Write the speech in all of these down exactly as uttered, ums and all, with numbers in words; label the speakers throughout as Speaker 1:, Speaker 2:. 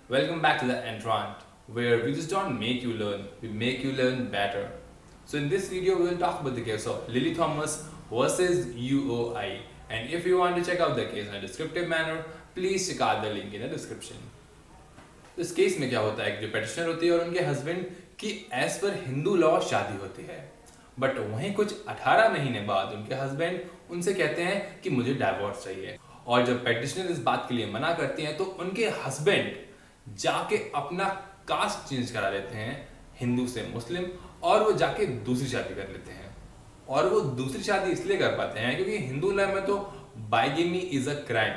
Speaker 1: Welcome back to the Entrant, where we just don't make you learn, we make you learn better. So in this video, we will talk about the case of Lily Thomas versus U O I. And if you want to check out the case in a descriptive manner, please check out the link in the description. तो इस case में क्या होता है कि जो petitioner होती है और उनके हस्बैंड की एज पर हिंदू लॉ शादी होती है, बट वहीं कुछ अठारह महीने बाद उनके हस्बैंड उनसे कहते हैं कि मुझे डाइवोर्स चाहिए। और जब पेटिशनर इस बात के लिए मना करती हैं तो उनके हस्बैंड जाके अपना कास्ट चेंज करा लेते हैं हिंदू से मुस्लिम, और वो जाके दूसरी शादी कर लेते हैं। और वो दूसरी शादी इसलिए कर पाते हैं क्योंकि हिंदू लॉ में तो bigamy is a crime,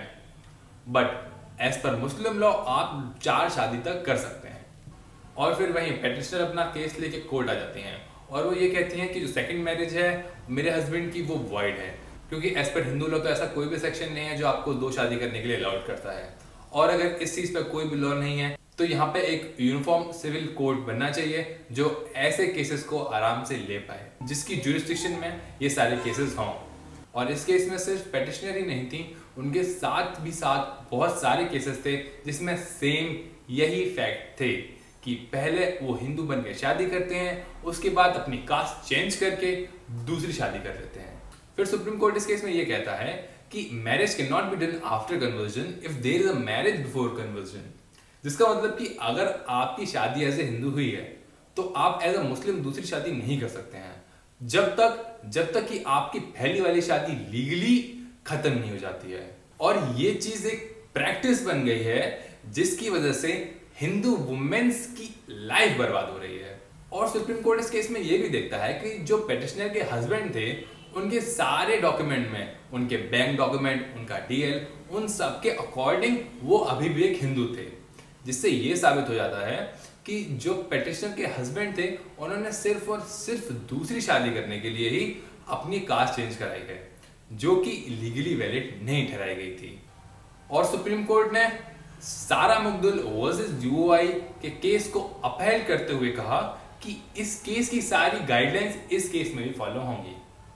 Speaker 1: but as per Muslim law आप चार शादी तक कर सकते हैं। और फिर वहीं पेटिशनर अपना केस लेके कोर्ट आ जाती हैं और वो ये कहती हैं कि जो सेकंड मैरिज है मेरे हस्बैंड की वो वॉइड है, क्योंकि एज पर हिंदू लॉ तो ऐसा कोई भी सेक्शन नहीं है जो आपको दो शादी करने के लिए अलाउड करता है। और अगर इस चीज पर कोई भी लॉ नहीं है तो यहाँ पे एक यूनिफॉर्म सिविल कोड बनना चाहिए जो ऐसे केसेस को आराम से ले पाए, जिसकी ज्यूरिस्डिक्शन में ये सारे केसेस हों। और इस केस में सिर्फ पेटिशनर ही नहीं थी, उनके साथ भी साथ बहुत सारे केसेस थे जिसमें सेम यही फैक्ट थे कि पहले वो हिंदू बन के शादी करते हैं, उसके बाद अपनी कास्ट चेंज करके दूसरी शादी कर लेते हैं। फिर सुप्रीम कोर्ट इस केस में ये कहता है कि marriage can not be done after conversion if there is a marriage before conversion. जिसका मतलब कि अगर आपकी शादी एज ए हिंदू हुई है तो आप एज अ मुस्लिम दूसरी शादी नहीं कर सकते हैं जब तक जब तक कि आपकी पहली वाली शादी लीगली खत्म नहीं हो जाती है। और ये चीज एक प्रैक्टिस बन गई है जिसकी वजह से हिंदू वुमेन्स की लाइफ बर्बाद हो रही है। और सुप्रीम कोर्ट इस केस में ये भी देखता है कि जो पेटिशनर के हस्बैंड थे उनके सारे डॉक्यूमेंट में, उनके बैंक डॉक्यूमेंट, उनका डीएल, उन सब के अकॉर्डिंग वो अभी भी एक हिंदू थे, जिससे ये साबित हो जाता है कि जो पेटिशनर के हस्बैंड थे उन्होंने सिर्फ और सिर्फ दूसरी शादी करने के लिए ही अपनी कास्ट चेंज कराई है, जो कि लीगली वैलिड नहीं ठहराई गई थी। और सुप्रीम कोर्ट ने सारा मुग्दुल वर्सेस यूओआई के केस को अपहेल करते हुए कहा कि इस केस की सारी गाइडलाइंस इस केस में भी फॉलो होंगी।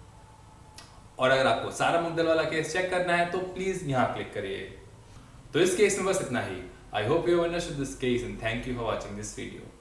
Speaker 1: और अगर आपको सारा मुग्दल वाला केस चेक करना है तो प्लीज यहां क्लिक करिए। तो इस केस में बस इतना ही। I hope you understood this case and thank you for watching this video.